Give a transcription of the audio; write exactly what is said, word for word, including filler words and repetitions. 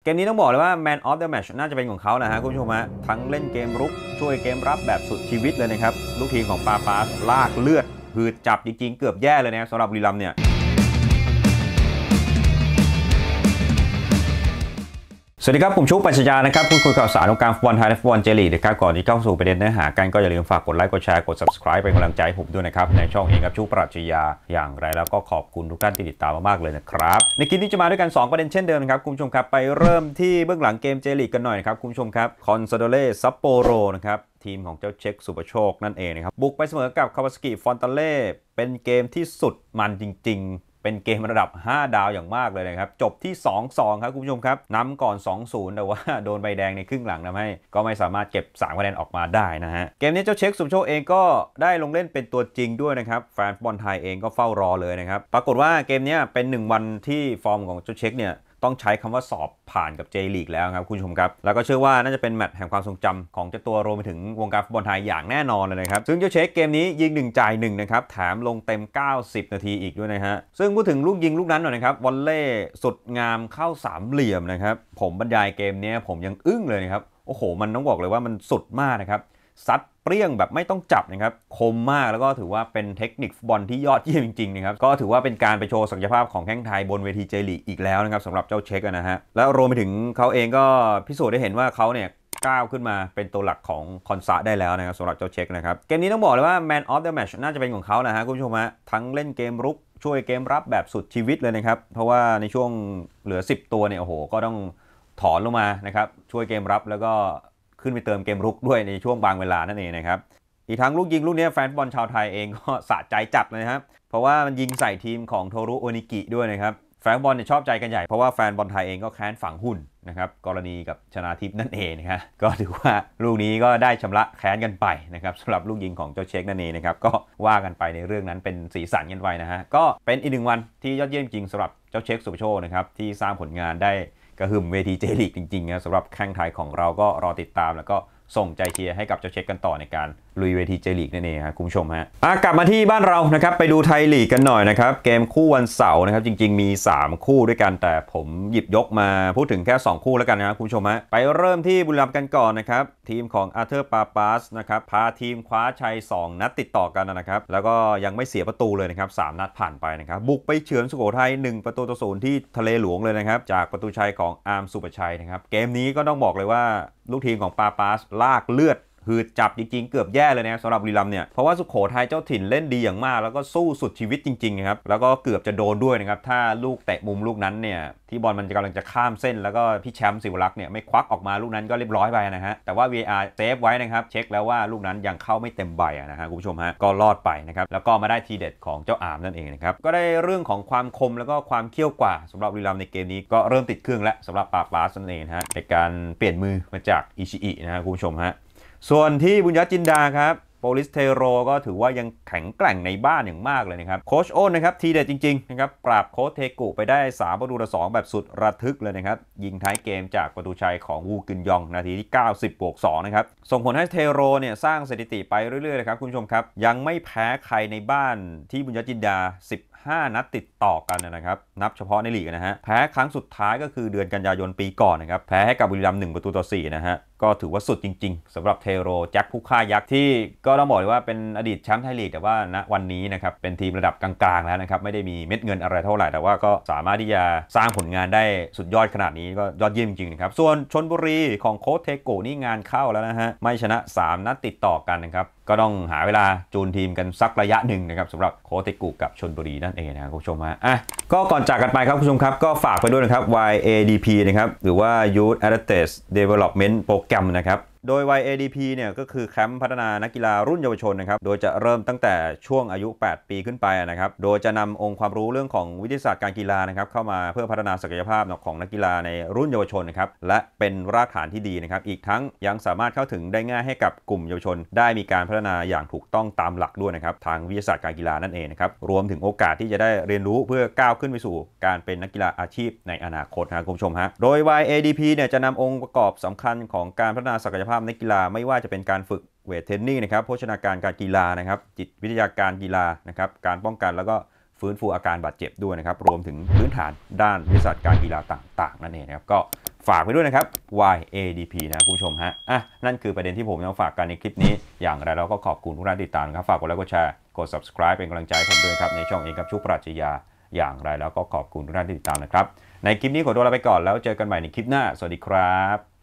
เกมนี้ต้องบอกเลยว่า Man of the Match น่าจะเป็นของเขานะฮะคุณผู้ชมฮะทั้งเล่นเกมรุกช่วยเกมรับแบบสุดชีวิตเลยนะครับลูกทีมของปาปาสลากเลือดหืดจับจริงๆเกือบแย่เลยนะสำหรับบุรีรัมย์เนี่ยสวัสดีครับผมชุกปัญญานะครับพูดคุยข่าวสารของการฟุตบอลไทยและฟุตบอลเจลีกนะครับก่อนที่เข้าสู่ประเด็นเนื้อหากันก็อย่าลืมฝากกดไลค์กดแชร์กด ซับสไครบ์ เป็นกำลังใจให้ผมด้วยนะครับในช่องเองครับชุกปัญญาอย่างไรแล้วก็ขอบคุณทุกท่านที่ติดตามมากๆเลยนะครับในคลิปนี้จะมาด้วยกันสองประเด็นเช่นเดิมนะครับคุณผู้ชมครับไปเริ่มที่เบื้องหลังเกมเจลีกกันหน่อยนะครับคุณผู้ชมครับคอนซาโดเล่ซัปโปโรนะครับทีมของเจ้าเช็คสุปโชคนั่นเองนะครับบุกไปเสมอกับคาวาซากิฟอนตาเล่เป็นเกมที่สุดมันจริงๆเป็นเกมระดับห้าดาวอย่างมากเลยนะครับจบที่ สองสอง ครับคุณผู้ชมครับนำก่อน สองศูนย์ แต่ว่าโดนใบแดงในครึ่งหลังทำให้ก็ไม่สามารถเก็บสามคะแนนออกมาได้นะฮะเกมนี้เจ้าเช็คสุปโชคเองก็ได้ลงเล่นเป็นตัวจริงด้วยนะครับแฟนบอลไทยเองก็เฝ้ารอเลยนะครับปรากฏว่าเกมนี้เป็นหนึ่งวันที่ฟอร์มของเจ้าเช็คเนี่ยต้องใช้คำว่าสอบผ่านกับเจลีกแล้วครับคุณผู้ชมครับแล้วก็เชื่อว่าน่าจะเป็นแมตช์แห่งความทรงจำของเจ้าตัวรวมไปถึงวงการฟุตบอลไทยอย่างแน่นอนเลยนะครับซึ่งเจ้าเช็คเกมนี้ยิงหนึ่งจ่ายหนึ่งนะครับแถมลงเต็มเก้าสิบนาทีอีกด้วยนะฮะซึ่งพูดถึงลูกยิงลูกนั้นหน่อยนะครับวอลเล่สุดงามเข้าสามเหลี่ยมนะครับผมบรรยายเกมนี้ผมยังอึ้งเลยนะครับโอ้โหมันต้องบอกเลยว่ามันสุดมากนะครับซัดเปรี้ยงแบบไม่ต้องจับนะครับคมมากแล้วก็ถือว่าเป็นเทคนิคฟุตบอลที่ยอดเยี่ยมจริงๆนะครับก็ถือว่าเป็นการไปโชว์ศักยภาพของแข้งไทยบนเวทีเจลีกอีกแล้วนะครับสำหรับเจ้าเช็คนะฮะแล้วรวมไปถึงเขาเองก็พิสูจน์ได้เห็นว่าเขาเนี่ยก้าวขึ้นมาเป็นตัวหลักของคอนซาได้แล้วนะครับสำหรับเจ้าเช็คนะครับเกมนี้ต้องบอกเลยว่า Man of the Match น่าจะเป็นของเขานะฮะคุณผู้ชมฮะทั้งเล่นเกมรุกช่วยเกมรับแบบสุดชีวิตเลยนะครับเพราะว่าในช่วงเหลือสิบตัวเนี่ยโอ้โหก็ต้องถอนลงมานะครับช่วยเกมรับแล้วก็ขึ้นไปเติมเกมรุกด้วยในช่วงบางเวลานั่นเองนะครับอีกทั้งลูกยิงลูกนี้แฟนบอลชาวไทยเองก็สะใจจัดเลยครับเพราะว่ามันยิงใส่ทีมของโทรุโอนิกิด้วยนะครับแฟนบอลเนี่ยชอบใจกันใหญ่เพราะว่าแฟนบอลไทยเองก็แค้นฝังหุ่นนะครับกรณีกับชนาทิพย์นั่นเองนะครับก็ถือว่าลูกนี้ก็ได้ชำระแค้นกันไปนะครับสำหรับลูกยิงของเจ้าเช็คนั่นเองนะครับก็ว่ากันไปในเรื่องนั้นเป็นสีสันกันไปนะฮะก็เป็นอีกหนึ่งวันที่ยอดเยี่ยมจริงสำหรับเจ้าเช็คสุปโชคนะครับที่สร้างผลงานได้กระหึ่มเวทีเจลีกจริงๆนะสำหรับแข้งไทยของเราก็รอติดตามแล้วก็ส่งใจเชียร์ให้กับเจ้าเช็คกันต่อในการลุยเวทีเจลีกนั่นเองครับคุณผู้ชมฮะกลับมาที่บ้านเรานะครับไปดูไทยลีกกันหน่อยนะครับเกมคู่วันเสาร์นะครับจริงๆมีสามคู่ด้วยกันแต่ผมหยิบยกมาพูดถึงแค่สองคู่แล้วกันนะครับคุณผู้ชมฮะไปเริ่มที่บุรีรัมย์กันก่อนนะครับทีมของอาร์เธอร์ปาปาสนะครับพาทีมคว้าชัยสองนัดติดต่อกันนะครับแล้วก็ยังไม่เสียประตูเลยนะครับสามนัดผ่านไปนะครับบุกไปเฉือนสุโขทัยหนึ่งประตูต่อศูนย์ที่ทะเลหลวงเลยนะครับจากประตูชัยของอาร์มสุประชัยนะครับเกมนี้ก็ต้องบอกเลยว่าลูกทีมของปาปาสลากเลือดหืดจับจริงๆเกือบแย่เลยนะสำหรับบุรีรัมย์เนี่ยเพราะว่าสุโขทัยเจ้าถิ่นเล่นดีอย่างมากแล้วก็สู้สุดชีวิตจริงๆครับแล้วก็เกือบจะโดนด้วยนะครับถ้าลูกเตะมุมลูกนั้นเนี่ยที่บอลมันกำลังจะข้ามเส้นแล้วก็พี่แชมป์ศิวรักษ์เนี่ยไม่ควักออกมาลูกนั้นก็เรียบร้อยไปนะฮะแต่ว่า วี อาร์ เซฟไว้นะครับเช็คแล้วว่าลูกนั้นยังเข้าไม่เต็มใบนะฮะคุณผู้ชมฮะก็รอดไปนะครับแล้วก็มาได้ทีเด็ดของเจ้าอาร์มนั่นเองนะครับก็ได้เรื่องของความคมแล้วก็ความเขี้ยวกว่าสำหรับบุรีรัมย์ในเกมนี้ก็เริ่มติดเครื่องแล้วสำหรับปาปาสนั่นเองฮะในการเปลี่ยนมือมาจากอิชิอินะฮะคุณผู้ชมฮะส่วนที่บุญญจินดาครับโปลิสเทโรก็ถือว่ายังแข็งแกร่งในบ้านอย่างมากเลยนะครับโค้ชโอนนะครับทีเด็ดจริงๆนะครับปราบโค้ชเทกุไปได้สามประตูต่อสองแบบสุดระทึกเลยนะครับยิงท้ายเกมจากประตูชัยของวูกึนยองนาทีที่เก้าสิบบวกสองนะครับส่งผลให้เทโรเนี่ยสร้างสถิติไปเรื่อยๆนะครับคุณผู้ชมครับยังไม่แพ้ใครในบ้านที่บุญญจินดาสิบห้านัดติดต่อกันนะครับนับเฉพาะในลีกนะฮะแพ้ครั้งสุดท้ายก็คือเดือนกันยายนปีก่อนนะครับแพ้ให้กับบุรีรัมย์หนึ่งประตูต่อสี่นะฮะก็ถือว่าสุดจริงๆสำหรับเทโรแจ็คผู้ฆ่ายักษ์ที่ก็ต้องบอกเลยว่าเป็นอดีตแชมป์ไทยลีกแต่ว่าณวันนี้นะครับเป็นทีมระดับกลางๆแล้วนะครับไม่ได้มีเม็ดเงินอะไรเท่าไหร่แต่ว่าก็สามารถที่จะสร้างผลงานได้สุดยอดขนาดนี้ก็ยอดเยี่ยมจริงๆนะครับส่วนชลบุรีของโค้ชเทโกนี่งานเข้าแล้วนะฮะไม่ชนะสามนัดติดต่อกันนะครับก็ต้องหาเวลาจูนทีมกันสักระยะหนึ่งนะครับสำหรับโค้ชเทโกกับชลบุรีนั่นเองนะครับคุณผู้ชมฮะอ่ะก็ก่อนจากกันไปครับคุณผู้ชมครับก็ฝากไปด้วยนะครับ วาย เอ ดี พี นะครับหรือว่า Youth Athletes Development Program นะครับโดย วาย เอ ดี พี เนี่ยก็คือแคมป์พัฒนานักกีฬารุ่นเยาวชนนะครับโดยจะเริ่มตั้งแต่ช่วงอายุแปดปีขึ้นไปนะครับโดยจะนำองค์ความรู้เรื่องของวิทยาศาสตร์การกีฬานะครับเข้ามาเพื่อพัฒนาศักยภาพของนักกีฬาในรุ่นเยาวชนนะครับและเป็นรากฐานที่ดีนะครับอีกทั้งยังสามารถเข้าถึงได้ง่ายให้กับกลุ่มเยาวชนได้มีการพัฒนาอย่างถูกต้องตามหลักด้วยนะครับทางวิทยาศาสตร์การกีฬานั่นเองนะครับรวมถึงโอกาสที่จะได้เรียนรู้เพื่อก้าวขึ้นไปสู่การเป็นนักกีฬาอาชีพในอนาคตนะครับคุณผู้ชมฮะโดย วาย เอ ดี พี เนี่ยจะนำองค์ประกอบสำคัญของการพัฒนาศักยภาพนักกีฬาไม่ว่าจะเป็นการฝึกเวทเทรนนิ่งนะครับโภชนาการการกีฬานะครับจิตวิทยาการกีฬานะครับการป้องกันแล้วก็ฟื้นฟูอาการบาดเจ็บด้วยนะครับรวมถึงพื้นฐานด้านวิชาการกีฬาต่างๆนั่นเองนะครับก็ฝากไปด้วยนะครับ วาย เอ ดี พี นะผู้ชมฮะอ่ะนั่นคือประเด็นที่ผมจะฝากกันในคลิปนี้อย่างไรเราก็ขอบคุณทุกท่านติดตามครับฝากกดไลค์กดแชร์กด subscribe เป็นกำลังใจให้ผมด้วยครับในช่องเองกับชุปปรัชญาอย่างไรแล้วก็ขอบคุณทุกท่านที่ติดตามนะครับในคลิปนี้ขอตัวลาไปก่อนแล้วเจอกันใหม่ในคลิปหน้าสวัสดีครับ